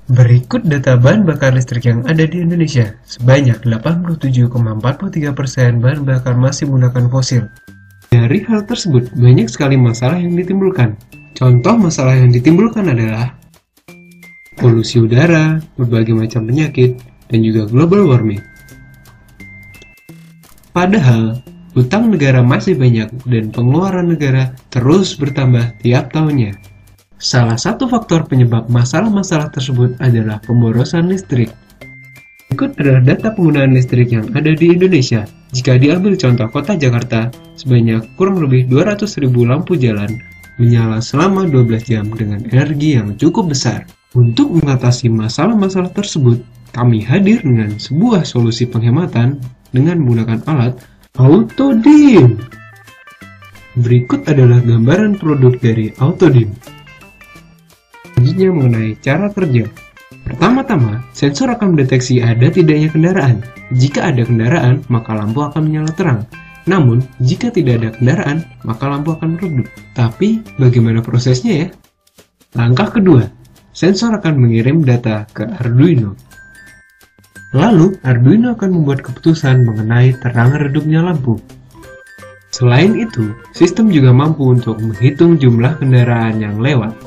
Berikut data bahan bakar listrik yang ada di Indonesia. Sebanyak 87,43% bahan bakar masih menggunakan fosil. Dari hal tersebut, banyak sekali masalah yang ditimbulkan. Contoh masalah yang ditimbulkan adalah polusi udara, berbagai macam penyakit, dan juga global warming. Padahal, utang negara masih banyak dan pengeluaran negara terus bertambah tiap tahunnya. Salah satu faktor penyebab masalah-masalah tersebut adalah pemborosan listrik. Berikut adalah data penggunaan listrik yang ada di Indonesia. Jika diambil contoh kota Jakarta, sebanyak kurang lebih 200.000 lampu jalan menyala selama 12 jam dengan energi yang cukup besar. Untuk mengatasi masalah-masalah tersebut, kami hadir dengan sebuah solusi penghematan dengan menggunakan alat Autodim. Berikut adalah gambaran produk dari Autodim. Selanjutnya mengenai cara kerja. Pertama-tama, sensor akan mendeteksi ada tidaknya kendaraan. Jika ada kendaraan, maka lampu akan menyala terang. Namun, jika tidak ada kendaraan, maka lampu akan meredup. Tapi, bagaimana prosesnya ya? Langkah kedua, sensor akan mengirim data ke Arduino. Lalu, Arduino akan membuat keputusan mengenai terang redupnya lampu. Selain itu, sistem juga mampu untuk menghitung jumlah kendaraan yang lewat.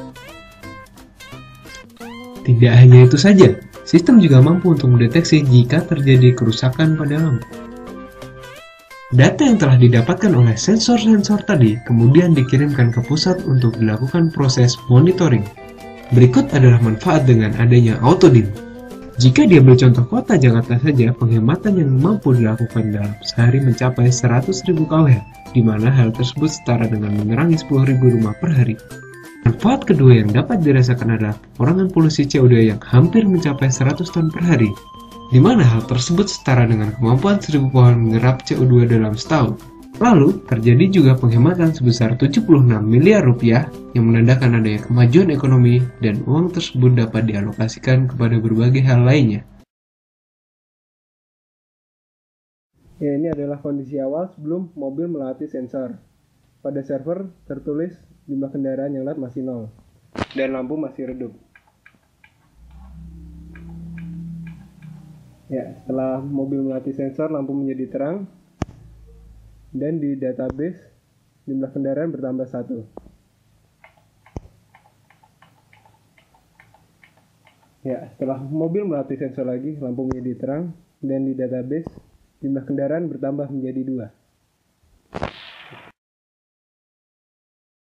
Tidak hanya itu saja, sistem juga mampu untuk mendeteksi jika terjadi kerusakan pada lampu. Data yang telah didapatkan oleh sensor-sensor tadi kemudian dikirimkan ke pusat untuk dilakukan proses monitoring. Berikut adalah manfaat dengan adanya Autodim. Jika diambil contoh kota Jakarta saja, penghematan yang mampu dilakukan dalam sehari mencapai 100.000 kWh, di mana hal tersebut setara dengan menerangi 10.000 rumah per hari. Manfaat kedua yang dapat dirasakan adalah pengurangan polusi CO2 yang hampir mencapai 100 ton per hari, di mana hal tersebut setara dengan kemampuan 1.000 pohon menyerap CO2 dalam setahun. Lalu, terjadi juga penghematan sebesar 76 miliar rupiah yang menandakan adanya kemajuan ekonomi dan uang tersebut dapat dialokasikan kepada berbagai hal lainnya. Ya, ini adalah kondisi awal sebelum mobil melatih sensor. Pada server tertulis jumlah kendaraan yang lewat masih 0 dan lampu masih redup. Ya, setelah mobil melatih sensor, lampu menjadi terang dan di database jumlah kendaraan bertambah 1. Ya, setelah mobil melatih sensor lagi, lampu menjadi terang dan di database jumlah kendaraan bertambah menjadi 2.